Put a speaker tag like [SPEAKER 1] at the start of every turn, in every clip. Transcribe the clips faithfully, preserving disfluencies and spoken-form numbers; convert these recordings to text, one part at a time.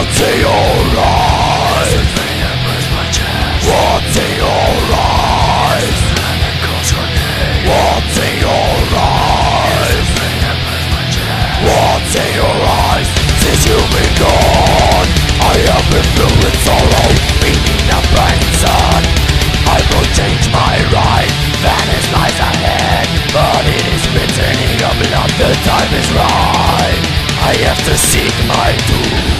[SPEAKER 1] What's in your eyes? It's the pain that burns my chest. What's in your eyes? It's the hand that calls your name. What's in your eyes? It's the pain that burns my chest. What's in your eyes? Since you've been gone, I have been filled with sorrow, beating the burning sun. I will change my right, vanish lies ahead, but it is written in your blood, the time is right. I have to seek my doom.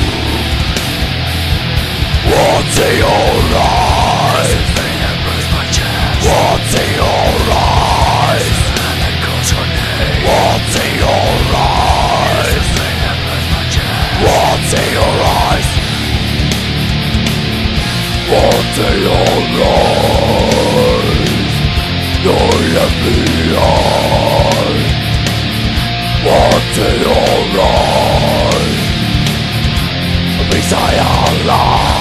[SPEAKER 1] What's in your eyes? It's the pain that burns my chest. What's in your eyes? It's the hand that calls your name. What's in your eyes? It's the pain that burns my chest. What's in your eyes? What's in your eyes? You're left behind. What's in your eyes? Because I am alive.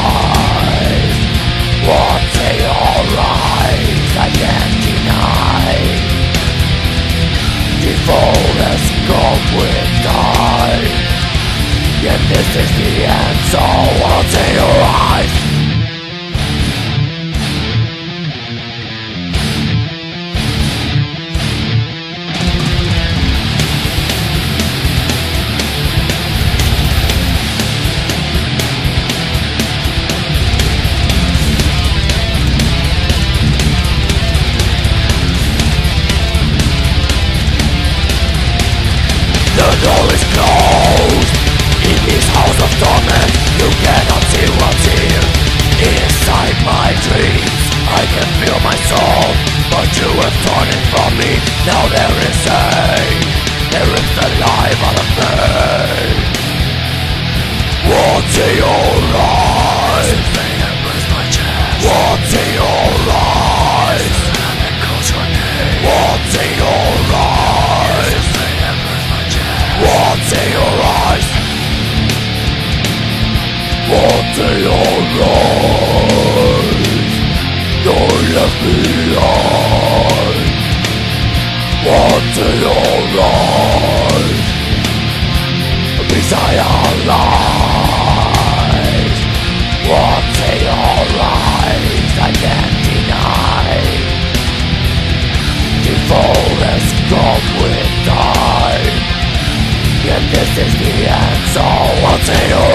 [SPEAKER 1] What's in your eyes? I can't deny. The fall has come with time. Yet this is the end, so what's in your eyes? The door is closed in this house of torment. You cannot see what's here inside my dreams. I can feel my soul, but you have torn it from me. Now there is pain, there is the life out of me. What's in your eyes? It's the pain that burns my chest. What's in your eyes? It's the hand that calls your name. What's in your eyes? It's the pain that burns my chest. What's in your eyes? What's in your eyes? You're left behind. What's in your eyes? Because I am alive. What's in your eyes? I can't deny. The fall has come with time. And this is the end, so what's in your